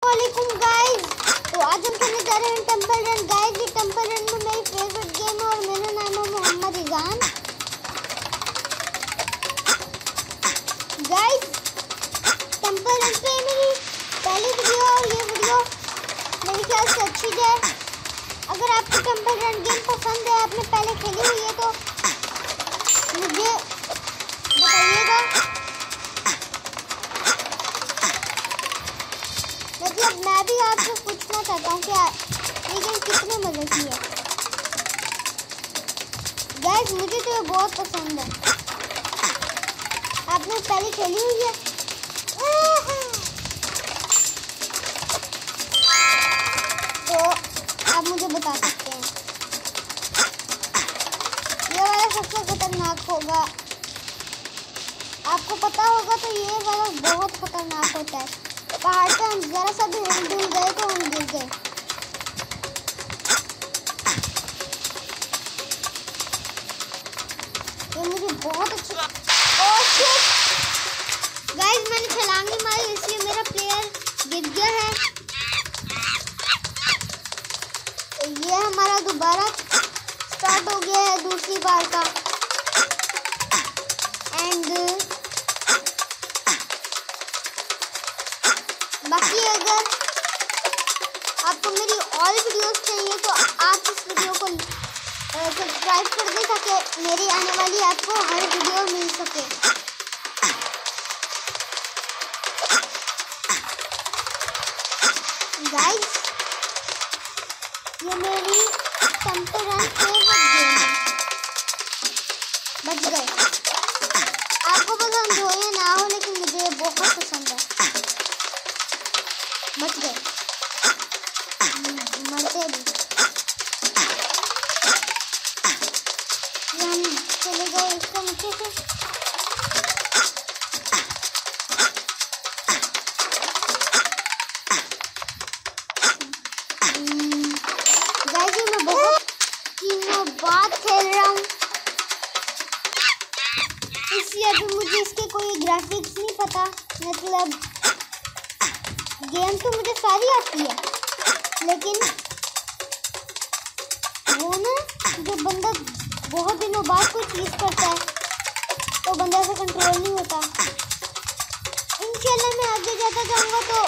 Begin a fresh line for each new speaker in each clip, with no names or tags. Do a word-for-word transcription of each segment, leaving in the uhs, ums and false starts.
वालेकुम गाइस। तो आज हम खेलने जा रहे हैं टेंपल रन गाइस। ये टेंपल रन में मेरी फेवरेट गेम है और मेरा नाम है Mohammad Izan. Guys Temple Run पे मेरी पहली वीडियो और ये वीडियो मेरे ख्याल से अच्छी है। अगर आपको टेंपल रन गेम पसंद है, आपने पहले खेली हुई है तो मुझे बताइएगा। मतलब मैं भी आपसे पूछना चाहता हूँ कि ये गेम कितने मजे की है। गाइस मुझे तो ये बहुत पसंद है। आपने पहले खेली हुई है? तो आप मुझे बता सकते हैं। ये वाला सबसे खतरनाक होगा। आपको पता होगा तो ये वाला बहुत खतरनाक होता है। पहाड़ पे हम जरा सा भी हिल डुल गए तो हम गिर गए। ये मुझे बहुत अच्छी। ओह शिट गाइस, मैंने छलांग नहीं मारी इसलिए मेरा प्लेयर गिर गया है। तो ये हमारा दोबारा स्टार्ट हो गया है दूसरी बार का। एंड बाकी अगर आपको मेरी और वीडियोस चाहिए तो आप इस वीडियो को सब्सक्राइब कर दें ताकि मेरी आने वाली आपको हर वीडियो मिल सके। गाइस ये मेरी टेंपल रन फेवरेट गेम है। बच गए। आपको पसंद हो या ना हो लेकिन मुझे ये बहुत पसंद है। बच गए। मरते भी। ये हम चले गए इसके नीचे से। गाइस ये मैं बहुत दिनों बाद खेल रहा हूँ इसलिए अभी मुझे इसके कोई ग्राफिक्स नहीं पता। मतलब गेम तो मुझे सारी आती है लेकिन वो ना जो बंदा बहुत दिनों बाद कोई चीज़ करता है तो बंदा से कंट्रोल नहीं होता। इंशाल्लाह मैं आगे जाता जाऊंगा तो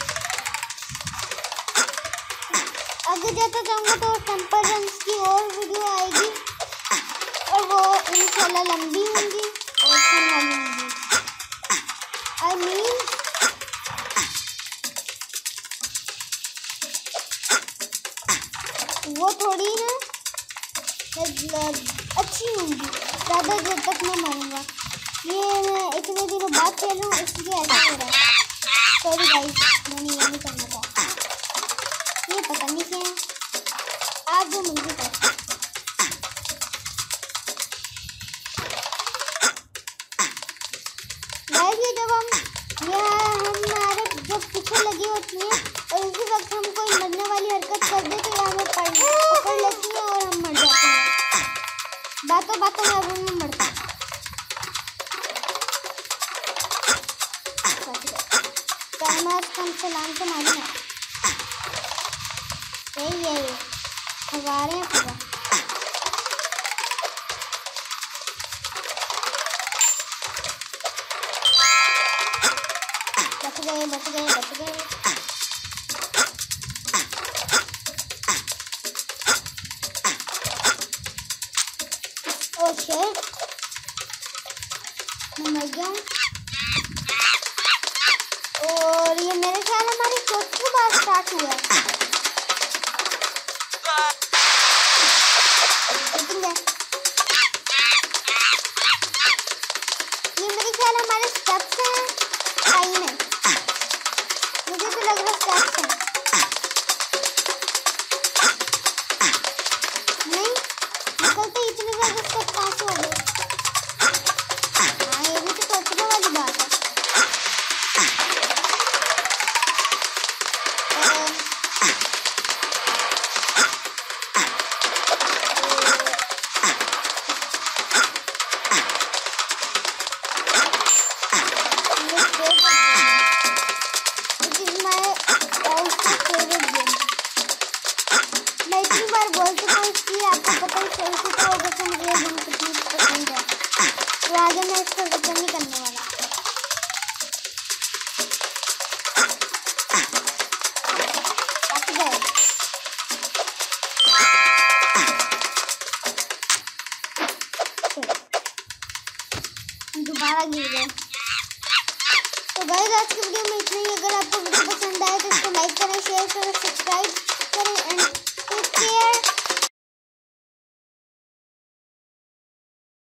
आगे जाता जाऊंगा तो टेंपल रन्स की और वीडियो आएगी और वो इंशाल्लाह लंबी होंगी और फन वाली होंगी। आई मीन वो थोड़ी ना मतलब अच्छी होंगी। ज़्यादा देर तक मैं मारूंगा। ये मैं इतने दिनों बाद खेल रहा हूँ इसलिए ऐसा हो रहा है। सॉरी गाइस, मैंने ये नहीं करना था। ये पता नहीं क्या है। आप जो मुझे कर गाइस ये जब हम ये हमारे जब पीछे लगी होती है और उसी वक्त हम कोई मरने वाली हरकत कर दे तो ये हमें पकड़ लेती है और हम मर जाते हैं। बातों बातों में अब हम मरते हैं। कम सलाम तो मालूम है। यही है ये फवारे हैं पूरा। बच गए बच गए बच गए। ओह शिट मैं मर गया। और ये मेरे ख्याल हमारी चौथी बार स्टार्ट हुआ है। ये मेरे ख्याल हमारे स्टेप्स हैं टाइम है। मुझे तो लग रहा स्टेप्स हैं। नहीं निकलते इतने ज़्यादा स्टेप कहाँ से हो गए? हाँ ये भी तो सोचने वाली बात है। आगे मैं इसको रिटर्न नहीं करने वाला। दोबारा गिर गए। तो गाइस आज की वीडियो में इतना ही। अगर आपको वीडियो पसंद आए तो इसको लाइक करें, शेयर करें, सब्सक्राइब करें एंड टेक केयर।